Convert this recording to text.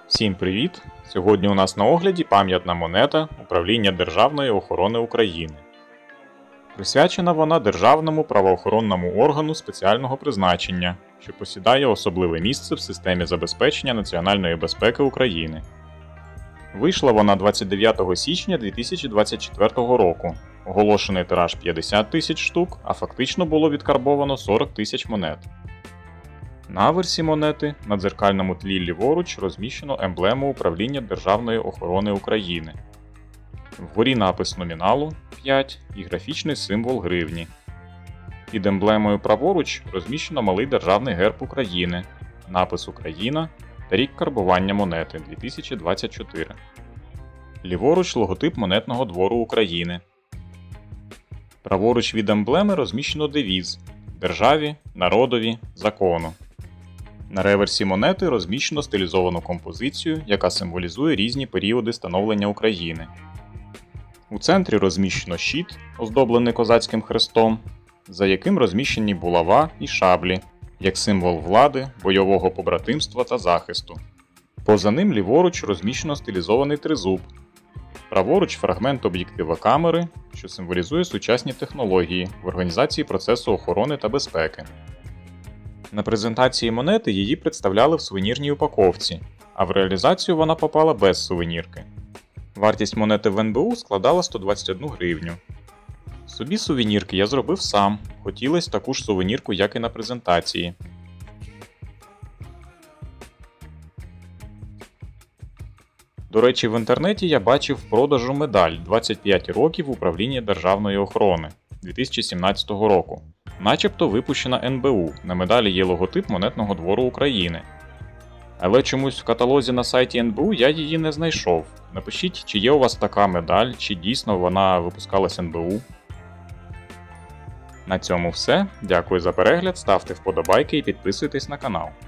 Всім привіт! Сьогодні у нас на огляді пам'ятна монета Управління Державної охорони України. Присвячена вона Державному правоохоронному органу спеціального призначення, що посідає особливе місце в системі забезпечення національної безпеки України. Вийшла вона 29 січня 2024 року. Оголошений тираж 50 тисяч штук, а фактично було відкарбовано 40 тисяч монет. На аверсі монети на дзеркальному тлі ліворуч розміщено емблему Управління Державної охорони України. Вгорі напис номіналу 5 і графічний символ гривні. Під емблемою праворуч розміщено малий державний герб України, напис Україна та рік карбування монети 2024. Ліворуч логотип Монетного двору України. Праворуч від емблеми розміщено девіз «Державі, народові, закону». На реверсі монети розміщено стилізовану композицію, яка символізує різні періоди становлення України. У центрі розміщено щит, оздоблений козацьким хрестом, за яким розміщені булава і шаблі, як символ влади, бойового побратимства та захисту. Поза ним ліворуч розміщено стилізований тризуб. Праворуч фрагмент об'єктива камери, що символізує сучасні технології в організації процесу охорони та безпеки. На презентації монети її представляли в сувенірній упаковці, а в реалізацію вона попала без сувенірки. Вартість монети в НБУ складала 121 гривню. Собі сувенірки я зробив сам, хотілося таку ж сувенірку, як і на презентації. До речі, в інтернеті я бачив в продажу медаль 25 років Управління Державної охорони 2017 року. Начебто випущена НБУ, на медалі є логотип Монетного двору України. Але чомусь в каталозі на сайті НБУ я її не знайшов. Напишіть, чи є у вас така медаль, чи дійсно вона випускалась НБУ. На цьому все. Дякую за перегляд, ставте вподобайки і підписуйтесь на канал.